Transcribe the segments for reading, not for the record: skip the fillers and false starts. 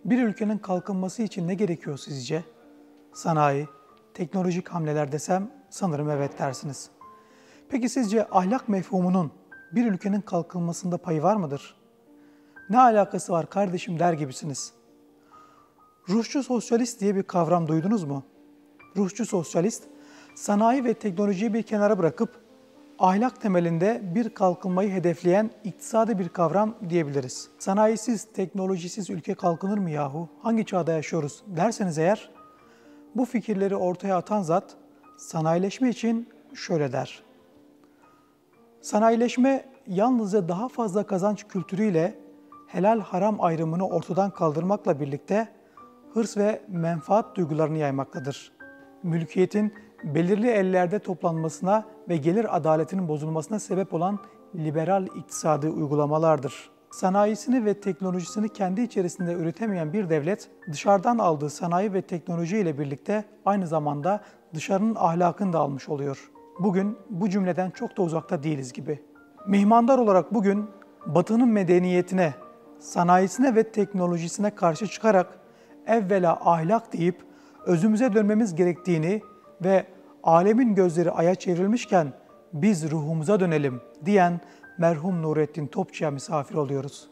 Bir ülkenin kalkınması için ne gerekiyor sizce? Sanayi, teknolojik hamleler desem sanırım evet dersiniz. Peki sizce ahlak mefhumunun bir ülkenin kalkınmasında payı var mıdır? Ne alakası var kardeşim der gibisiniz. Ruhçu sosyalist diye bir kavram duydunuz mu? Ruhçu sosyalist, sanayi ve teknolojiyi bir kenara bırakıp ahlak temelinde bir kalkınmayı hedefleyen iktisadi bir kavram diyebiliriz. Sanayisiz, teknolojisiz ülke kalkınır mı yahu? Hangi çağda yaşıyoruz derseniz eğer, bu fikirleri ortaya atan zat sanayileşme için şöyle der. Sanayileşme yalnızca daha fazla kazanç kültürüyle helal haram ayrımını ortadan kaldırmakla birlikte hırs ve menfaat duygularını yaymaktadır. Mülkiyetin belirli ellerde toplanmasına ve gelir adaletinin bozulmasına sebep olan liberal iktisadi uygulamalardır. Sanayisini ve teknolojisini kendi içerisinde üretemeyen bir devlet, dışarıdan aldığı sanayi ve teknoloji ile birlikte aynı zamanda dışarının ahlakını da almış oluyor. Bugün bu cümleden çok da uzakta değiliz gibi. Mihmandar olarak bugün Batı'nın medeniyetine, sanayisine ve teknolojisine karşı çıkarak evvela ahlak deyip özümüze dönmemiz gerektiğini ve alemin gözleri aya çevrilmişken biz ruhumuza dönelim diyen merhum Nurettin Topçu'ya misafir oluyoruz.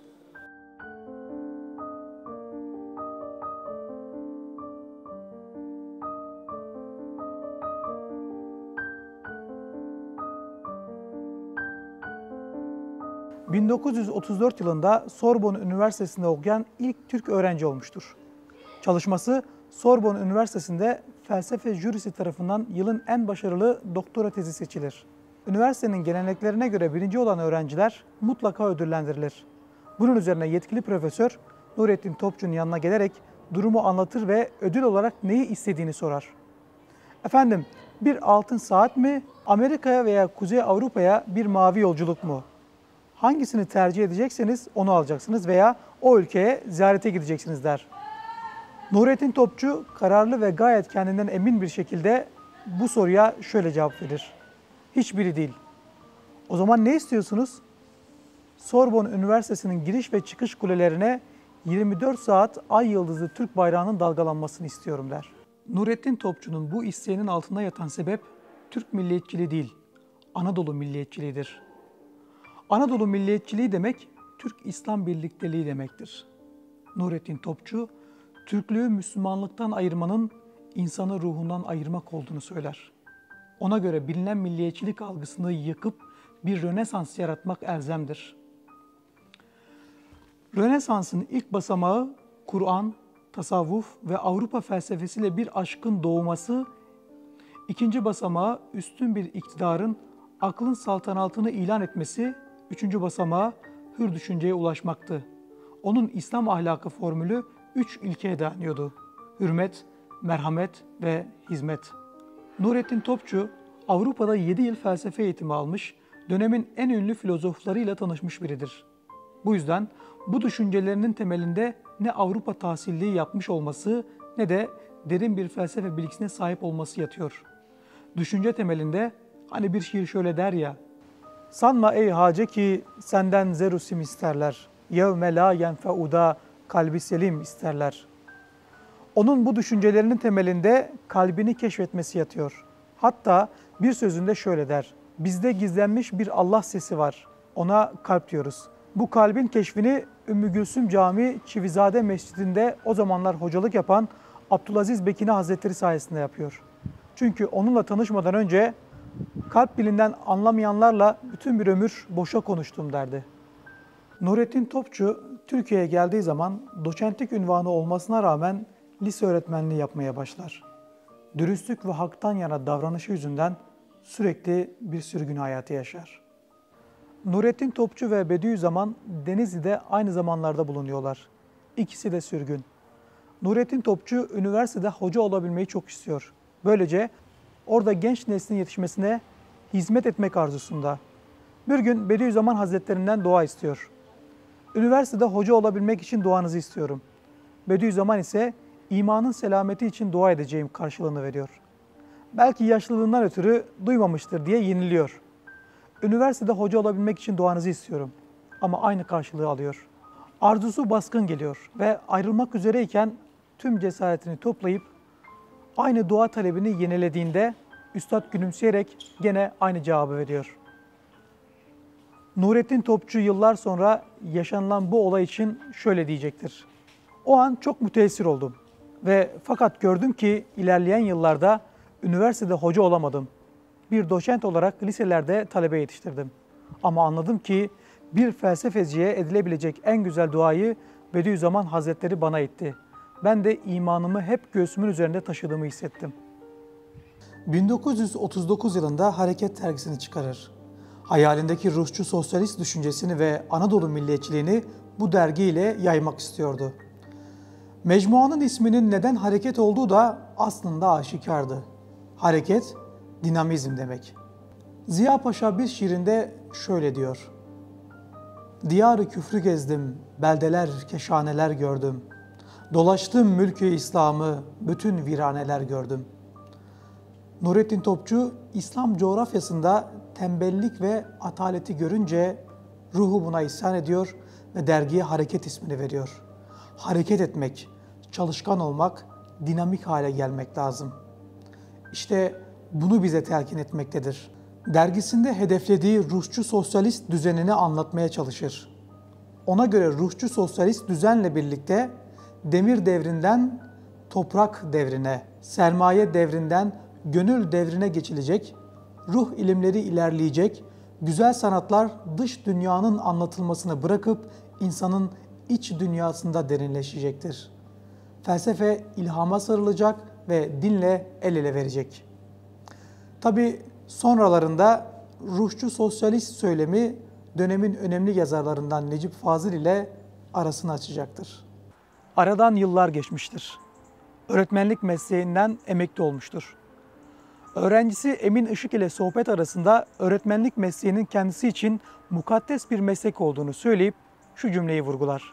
...1934 yılında Sorbonne Üniversitesi'nde okuyan ilk Türk öğrenci olmuştur. Çalışması Sorbonne Üniversitesi'nde felsefe jürisi tarafından yılın en başarılı doktora tezi seçilir. Üniversitenin geleneklerine göre birinci olan öğrenciler mutlaka ödüllendirilir. Bunun üzerine yetkili profesör Nurettin Topçu'nun yanına gelerek durumu anlatır ve ödül olarak neyi istediğini sorar. Efendim, bir altın saat mi, Amerika'ya veya Kuzey Avrupa'ya bir mavi yolculuk mu? Hangisini tercih edecekseniz onu alacaksınız veya o ülkeye ziyarete gideceksiniz der. Nurettin Topçu kararlı ve gayet kendinden emin bir şekilde bu soruya şöyle cevap verir. Hiçbiri değil. O zaman ne istiyorsunuz? Sorbonne Üniversitesi'nin giriş ve çıkış kulelerine 24 saat ay yıldızlı Türk bayrağının dalgalanmasını istiyorum der. Nurettin Topçu'nun bu isteğinin altında yatan sebep Türk milliyetçiliği değil, Anadolu milliyetçiliğidir. Anadolu milliyetçiliği demek Türk İslam birlikteliği demektir. Nurettin Topçu, Türklüğü Müslümanlıktan ayırmanın insanı ruhundan ayırmak olduğunu söyler. Ona göre bilinen milliyetçilik algısını yıkıp bir Rönesans yaratmak elzemdir. Rönesans'ın ilk basamağı Kur'an, tasavvuf ve Avrupa felsefesiyle bir aşkın doğması, ikinci basamağı üstün bir iktidarın aklın saltanatını ilan etmesi, üçüncü basamağı hür düşünceye ulaşmaktı. Onun İslam ahlakı formülü 3 ilkeye dayanıyordu. Hürmet, merhamet ve hizmet. Nurettin Topçu, Avrupa'da 7 yıl felsefe eğitimi almış, dönemin en ünlü filozoflarıyla tanışmış biridir. Bu yüzden bu düşüncelerinin temelinde ne Avrupa tahsilliği yapmış olması ne de derin bir felsefe bilgisine sahip olması yatıyor. Düşünce temelinde hani bir şiir şöyle der ya, sanma ey hace ki senden zerusim isterler, yevme la yenfeuda kalbi selim isterler. Onun bu düşüncelerinin temelinde kalbini keşfetmesi yatıyor. Hatta bir sözünde şöyle der, bizde gizlenmiş bir Allah sesi var, ona kalp diyoruz. Bu kalbin keşfini Ümmü Gülsüm Camii Çivizade Mescidi'nde o zamanlar hocalık yapan Abdülaziz Bekini Hazretleri sayesinde yapıyor. Çünkü onunla tanışmadan önce kalp dilinden anlamayanlarla bütün bir ömür boşa konuştum derdi. Nurettin Topçu Türkiye'ye geldiği zaman doçentlik unvanı olmasına rağmen lise öğretmenliği yapmaya başlar. Dürüstlük ve haktan yana davranışı yüzünden sürekli bir sürgün hayatı yaşar. Nurettin Topçu ve Bediüzzaman Denizli'de aynı zamanlarda bulunuyorlar. İkisi de sürgün. Nurettin Topçu üniversitede hoca olabilmeyi çok istiyor. Böylece orada genç neslin yetişmesine hizmet etmek arzusunda. Bir gün Bediüzzaman Hazretlerinden dua istiyor. Üniversitede hoca olabilmek için duanızı istiyorum. Bediüzzaman ise imanın selameti için dua edeceğim karşılığını veriyor. Belki yaşlılığından ötürü duymamıştır diye yeniliyor. Üniversitede hoca olabilmek için duanızı istiyorum ama aynı karşılığı alıyor. Arzusu baskın geliyor ve ayrılmak üzereyken tüm cesaretini toplayıp aynı dua talebini yenilediğinde Üstad gülümseyerek gene aynı cevabı veriyor. Nurettin Topçu yıllar sonra yaşanılan bu olay için şöyle diyecektir. O an çok müteessir oldum ve fakat gördüm ki ilerleyen yıllarda üniversitede hoca olamadım. Bir doçent olarak liselerde talebe yetiştirdim. Ama anladım ki bir felsefeciye edilebilecek en güzel duayı Bediüzzaman Hazretleri bana etti. Ben de imanımı hep göğsümün üzerinde taşıdığımı hissettim. 1939 yılında Hareket dergisini çıkarır. Hayalindeki Rusçu sosyalist düşüncesini ve Anadolu milliyetçiliğini bu dergiyle yaymak istiyordu. Mecmuanın isminin neden Hareket olduğu da aslında aşikardı. Hareket, dinamizm demek. Ziya Paşa bir şiirinde şöyle diyor. Diyar-ı küfrü gezdim, beldeler, keşaneler gördüm. Dolaştım mülkü İslam'ı, bütün viraneler gördüm. Nurettin Topçu, İslam coğrafyasında tembellik ve ataleti görünce ruhu buna isyan ediyor ve dergiye Hareket ismini veriyor. Hareket etmek, çalışkan olmak, dinamik hale gelmek lazım. İşte bunu bize telkin etmektedir. Dergisinde hedeflediği Rusçu sosyalist düzenini anlatmaya çalışır. Ona göre Rusçu sosyalist düzenle birlikte demir devrinden toprak devrine, sermaye devrinden gönül devrine geçilecek, ruh ilimleri ilerleyecek, güzel sanatlar dış dünyanın anlatılmasını bırakıp insanın iç dünyasında derinleşecektir. Felsefe ilhama sarılacak ve dinle el ele verecek. Tabi sonralarında Rusçu sosyalist söylemi dönemin önemli yazarlarından Necip Fazıl ile arasını açacaktır. Aradan yıllar geçmiştir. Öğretmenlik mesleğinden emekli olmuştur. Öğrencisi Emin Işık ile sohbet arasında öğretmenlik mesleğinin kendisi için mukaddes bir meslek olduğunu söyleyip şu cümleyi vurgular.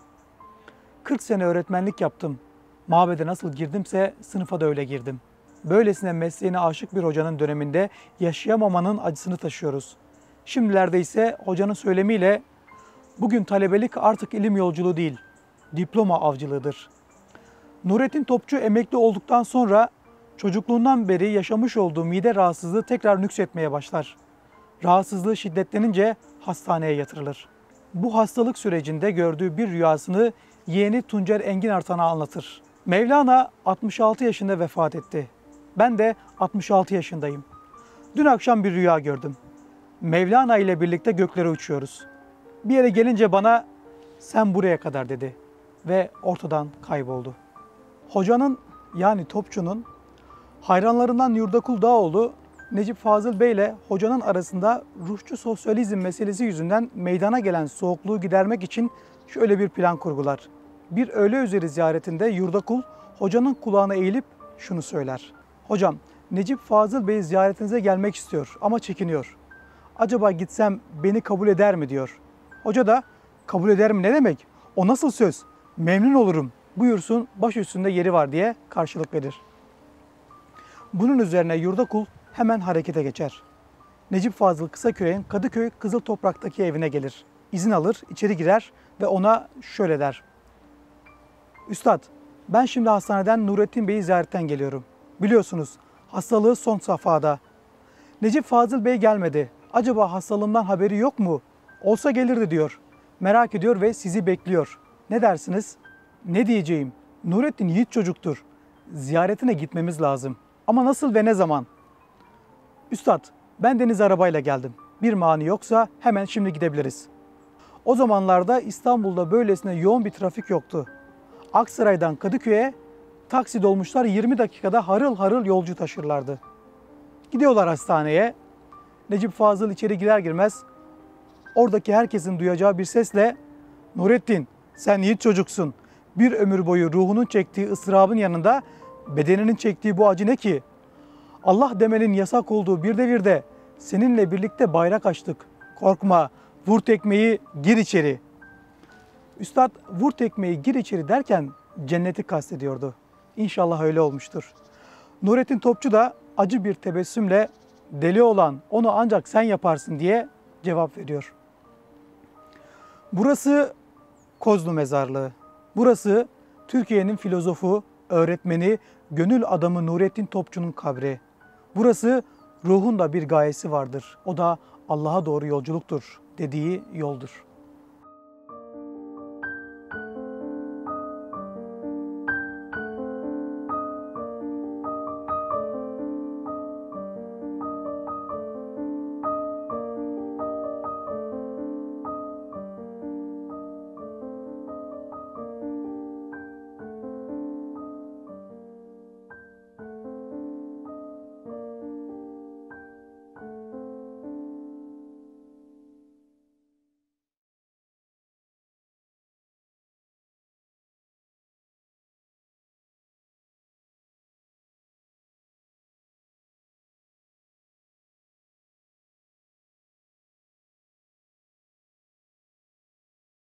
40 sene öğretmenlik yaptım. Mabede nasıl girdimse sınıfa da öyle girdim. Böylesine mesleğine aşık bir hocanın döneminde yaşayamamanın acısını taşıyoruz. Şimdilerde ise hocanın söylemiyle bugün talebelik artık ilim yolculuğu değil, diploma avcılığıdır. Nurettin Topçu emekli olduktan sonra çocukluğundan beri yaşamış olduğu mide rahatsızlığı tekrar nüksetmeye başlar. Rahatsızlığı şiddetlenince hastaneye yatırılır. Bu hastalık sürecinde gördüğü bir rüyasını yeğeni Tuncer Engin Artan'a anlatır. Mevlana 66 yaşında vefat etti. Ben de 66 yaşındayım. Dün akşam bir rüya gördüm. Mevlana ile birlikte göklere uçuyoruz. Bir yere gelince bana sen buraya kadar dedi ve ortadan kayboldu. Hocanın yani Topçu'nun hayranlarından Yurdakul Dağoğlu Necip Fazıl Bey ile hocanın arasında Rusçu sosyalizm meselesi yüzünden meydana gelen soğukluğu gidermek için şöyle bir plan kurgular. Bir öğle üzeri ziyaretinde Yurdakul hocanın kulağına eğilip şunu söyler. Hocam, Necip Fazıl Bey ziyaretinize gelmek istiyor ama çekiniyor. Acaba gitsem beni kabul eder mi diyor. Hoca da kabul eder mi ne demek? O nasıl söz? Memnun olurum. Buyursun baş üstünde yeri var diye karşılık verir. Bunun üzerine Yurdakul hemen harekete geçer. Necip Fazıl Kısaköy'ün Kadıköy Kızıl Toprak'taki evine gelir. İzin alır, içeri girer ve ona şöyle der. Üstad, ben şimdi hastaneden Nurettin Bey'i ziyaretten geliyorum. Biliyorsunuz hastalığı son safhada. Necip Fazıl Bey gelmedi. Acaba hastalığımdan haberi yok mu? Olsa gelirdi diyor. Merak ediyor ve sizi bekliyor. Ne dersiniz? Ne diyeceğim? Nurettin yiğit çocuktur. Ziyaretine gitmemiz lazım. Ama nasıl ve ne zaman? Üstad, ben deniz arabayla geldim. Bir mani yoksa hemen şimdi gidebiliriz. O zamanlarda İstanbul'da böylesine yoğun bir trafik yoktu. Aksaray'dan Kadıköy'e taksi dolmuşlar 20 dakikada harıl harıl yolcu taşırlardı. Gidiyorlar hastaneye. Necip Fazıl içeri girer girmez oradaki herkesin duyacağı bir sesle Nurettin sen yiğit çocuksun. Bir ömür boyu ruhunun çektiği ıstırabın yanında bedeninin çektiği bu acı ne ki? Allah demenin yasak olduğu bir devirde seninle birlikte bayrak açtık. Korkma, vur tekmeyi, gir içeri. Üstad vur tekmeyi, gir içeri derken cenneti kastediyordu. İnşallah öyle olmuştur. Nurettin Topçu da acı bir tebessümle deli olan onu ancak sen yaparsın diye cevap veriyor. Burası Kozlu Mezarlığı. Burası Türkiye'nin filozofu, öğretmeni, gönül adamı Nurettin Topçu'nun kabri. Burası ruhun da bir gayesi vardır. O da Allah'a doğru yolculuktur dediği yoldur.